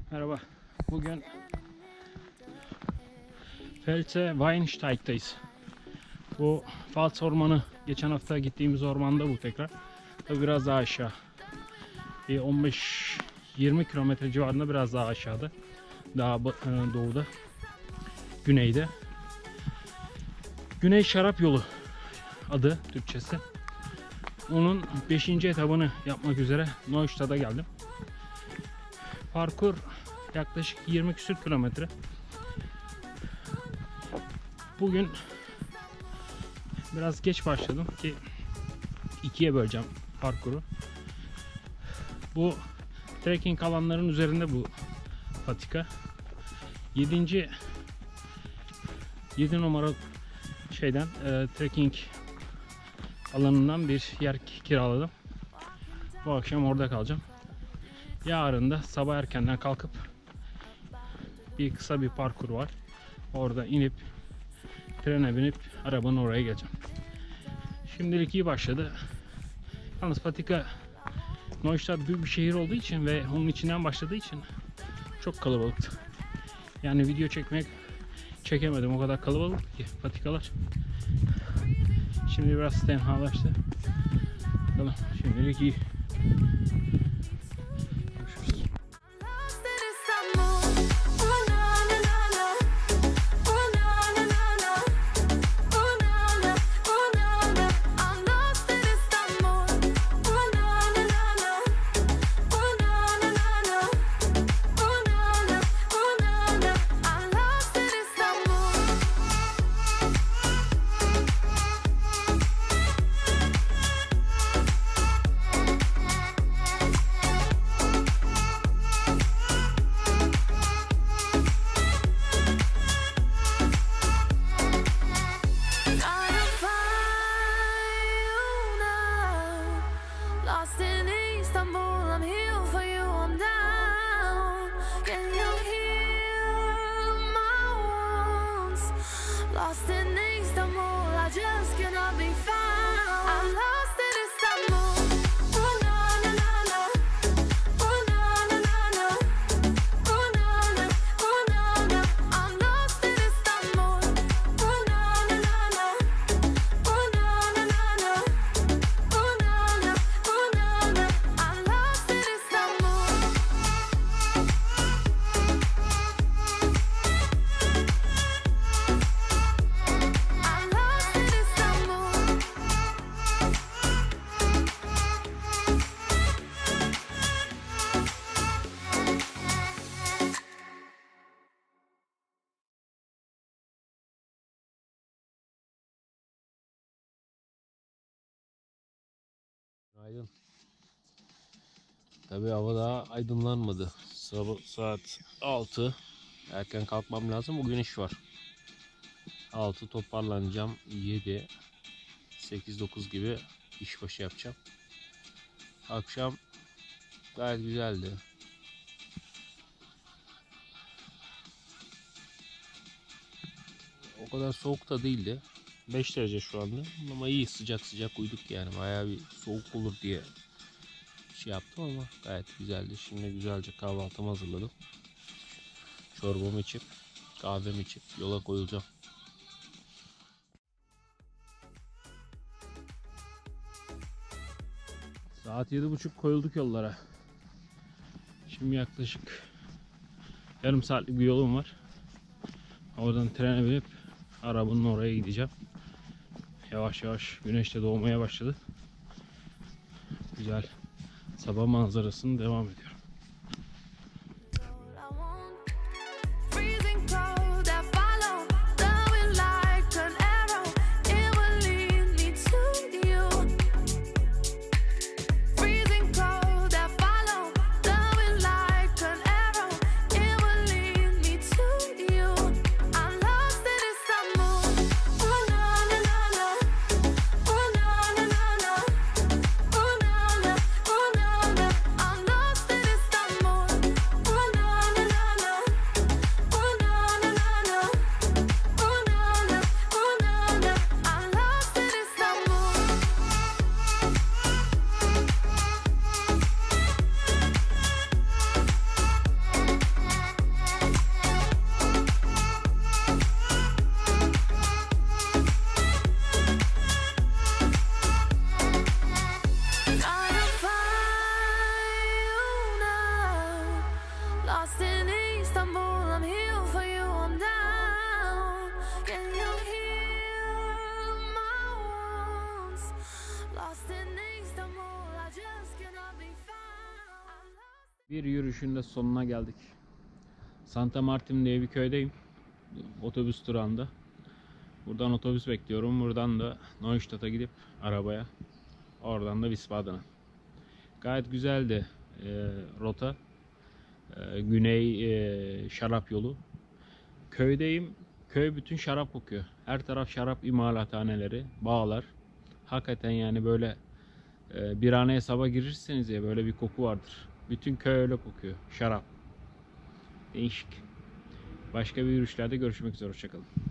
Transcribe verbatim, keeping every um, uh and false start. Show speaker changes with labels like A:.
A: Merhaba. Bugün Pfälzer Weinsteig'dayız. Bu Pfalz Ormanı, geçen hafta gittiğimiz ormanda bu tekrar. Tabii biraz daha aşağı. Bir on beş yirmi kilometre civarında, biraz daha aşağıda. Daha doğuda. Güneyde. Güney Şarap Yolu adı Türkçesi. Onun beşinci etabını yapmak üzere Neustadt'a geldim. Parkur yaklaşık yirmi küsür kilometre. Bugün biraz geç başladım ki ikiye böleceğim parkuru. Bu trekking alanların üzerinde bu patika. yedinci yedi numara şeyden e, trekking alanından bir yer kiraladım. Bu akşam orada kalacağım. Yarın da sabah erkenden kalkıp bir kısa bir parkur var. Orada inip trene binip arabanın oraya geleceğim. Şimdilik iyi başladı. Yalnız patika Neustadt büyük bir şehir olduğu için ve onun içinden başladığı için çok kalabalıktı. Yani video çekmek çekemedim, o kadar kalabalık ki patikalar. Şimdi biraz tenhalaştı. Bakalım, şimdilik iyi. Görüşürüz.
B: Lost in Istanbul, I just cannot be found. I'm lost in Istanbul. Oh na na na na. Oh na na na na. Oh na na. Oh na na. I'm lost in Istanbul. Oh na na na na. Oh na na na na. Oh na na. Oh na na. I'm lost in Istanbul.
C: Günaydın. Tabii hava daha aydınlanmadı. Sabah saat altı. Erken kalkmam lazım. Bugün iş var. altı toparlanacağım. yedi, sekiz dokuz gibi işbaşı yapacağım. Akşam gayet güzeldi. O kadar soğuk da değildi. beş derece şu anda. Ama iyi, sıcak sıcak uyuduk yani. Bayağı bir soğuk olur diye şey yaptım ama gayet güzeldi. Şimdi güzelce kahvaltımı hazırladım. Çorbamı içip, kahvemi içip yola koyulacağım.
A: Saat yedi buçuk, koyulduk yollara. Şimdi yaklaşık yarım saatlik bir yolum var. Oradan trene binip arabanın oraya gideceğim. Yavaş yavaş güneş de doğmaya başladı. Güzel sabah manzarasını devam ediyor.
B: I'm lost in Lost in Istanbul, I'm here for you, I'm down. Can you heal my wounds? Lost in Istanbul, I just cannot be found.
A: Bir yürüyüşün de sonuna geldik. Santa Martin diye bir köydeyim. Otobüs durağında. Buradan otobüs bekliyorum. Buradan da Neustadt'a gidip arabaya. Oradan da Wiesbaden'a. Gayet güzeldi e, rota. E, güney e, şarap yolu. Köydeyim. Köy bütün şarap kokuyor. Her taraf şarap imalathaneleri, bağlar. Hakikaten yani böyle e, bir haneye sabah girirseniz ya böyle bir koku vardır. Bütün köy öyle kokuyor. Şarap. Değişik. Başka bir yürüyüşlerde görüşmek üzere. Hoşçakalın.